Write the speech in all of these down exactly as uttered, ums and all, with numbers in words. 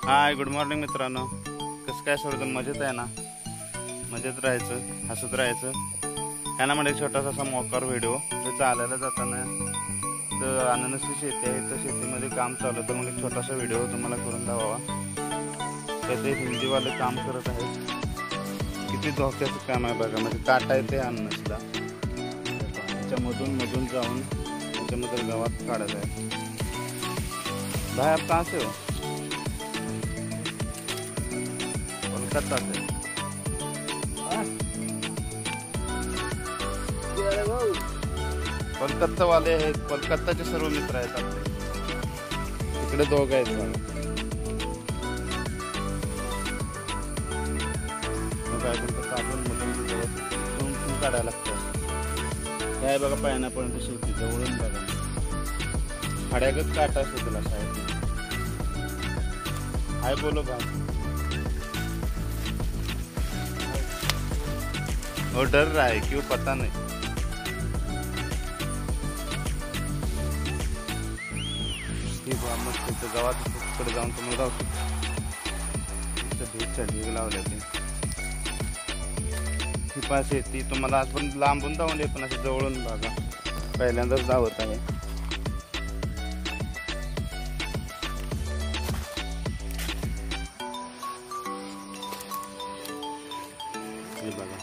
Hi good morning मित्रांनो, कसं काय सर्वजण मजेत आहे ना? मजेत राहायचं, हसत राहायचं. ह्याना म्हणजे छोटासा असा मोकार व्हिडिओ. तर चालायला जाताना तर अननसची शेती आहे, तर शेतीमध्ये काम चालू तर मग छोटासा व्हिडिओ तुम्हाला करून दाखवावा. तर ते हिंदीवाले काम करत आहेत. किती धोक्याचं काम आहे बघा. म्हणजे काटा आहे ते अननसला, त्याच्यामधून मधून जाऊन त्याच्यामध्ये गावात काढत आहे. भाई आप कहाँ से हो? कोलकाता से. कोलकाता वाले आहेत, कोलकाताचे सर्व मित्र आहेत आपले. इकडे दोघ आहेत बघा. काय तुमचं साबण मधून काढायला लागतं. काय बघा पायनापर्यंत शेती जवळून बघा. फाड्यागत काटा असतो तुला शाळेत. हाय बोलो भाई. वो डर रहा है क्यों पता नहीं. मस्त गावात तिकडे जाऊन तुम्हाला ढीकच्या ढीग लावल्या ते ही पास येते. तुम्हाला आज पण लांबून जाऊन पण असं जवळून बघा. पहिल्यांदाच धावत आहे. हे बघा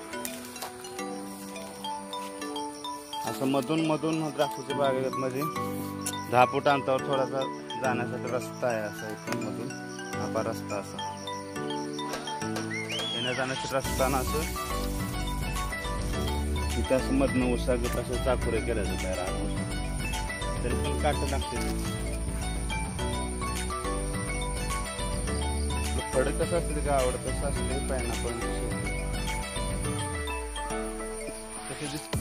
असं मधून मधून द्राक्षाच्या बागेत मध्ये दहा फूट अंतरावर थोडासा जाण्यासाठी रस्ता आहे. असा इथून मधून हा रस्ता असा येण्या जाण्याचा रस्ता ना. असं तिथे असं मधनं उसागत असं चाकुरे केल्याचं तयार आहे. तरी पण काट लागते. फड कसं असते का आवडत तसं असते पायनापल तसे दिसत.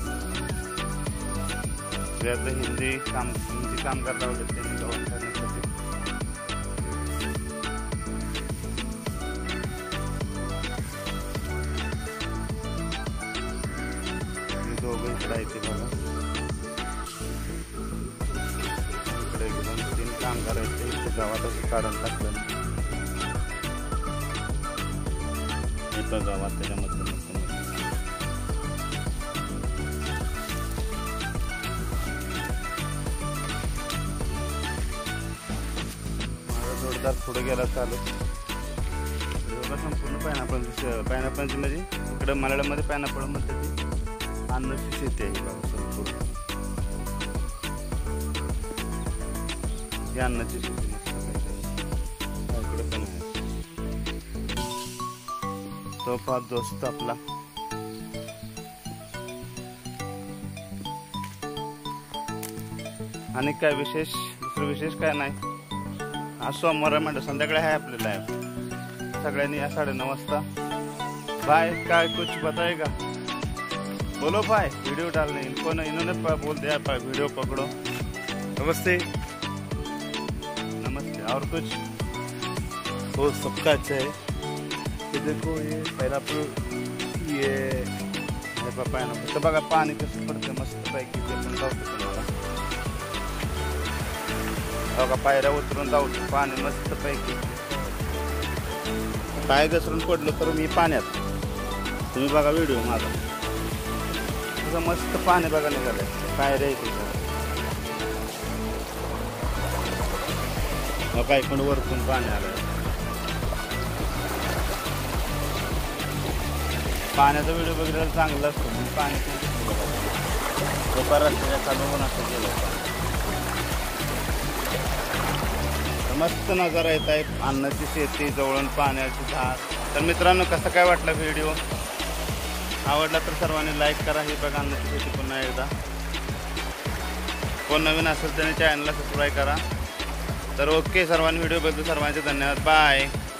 आता हिंदी काम हिंदी कामगार लावले त्यांनी गवत करण्यासाठी. दोघं इकडे येते बघा. इकडे दोन तीन कामगार आहेत ते गावात असं काढून टाकलं. येतं गावात त्याच्यामध्ये जोरदार पुढे गेला चालू. संपूर्ण पायनापल पायनापलची म्हणजे इकडे मल्याळमध्ये पायनापल म्हणते ती अननसची शेती आहे बघा. संपूर्ण ही अन्नाची शेती इकडे पण आहे. तो पाच दोस्त आपला. आणि काय विशेष दुसरं विशेष काय नाही. आज सोमवार म्हणजे संध्याकाळी आहे आपली लाईव्ह. सगळ्यांनी या साडे नऊ वाजता. भाई काय कुछ बताएगा? बोलो भाई. वीडियो डालने इनको ना इन्होंने बोल दिया वीडियो पकड़ो. नमस्ते नमस्ते. और कुछ तो सबका अच्छा है. ये देखो ये पायनापल ये पायनापल तर बघा पाणी कसं पडतं मस्त पैकी. ते पण जाऊ तुम्हाला बघा. पायऱ्या उतरून जाऊ पाणी मस्त पैकी. पाय घसरून पडलो तर मी पाण्यात. तुम्ही बघा व्हिडिओ माझा तुझं मस्त पाणी बघा निघालंय. पायऱ्या येते बघा. इकडून वरतून पाणी आलंय. पाण्याचा व्हिडिओ बघितला चांगला असतो. पाणी रस्त्याच्या खालून असं गेलं. मस्त नजारा येत आहे. अन्नाची शेती जवळून पाण्याची झाड. तर मित्रांनो कसं काय वाटलं व्हिडिओ? आवडला तर सर्वांनी लाईक करा. ही बघा अन्नाची शेती पुन्हा एकदा. कोण नवीन असेल त्याने चॅनलला सबस्क्राईब करा. तर ओके सर्वांनी व्हिडिओ बघितलं सर्वांचे धन्यवाद. बाय.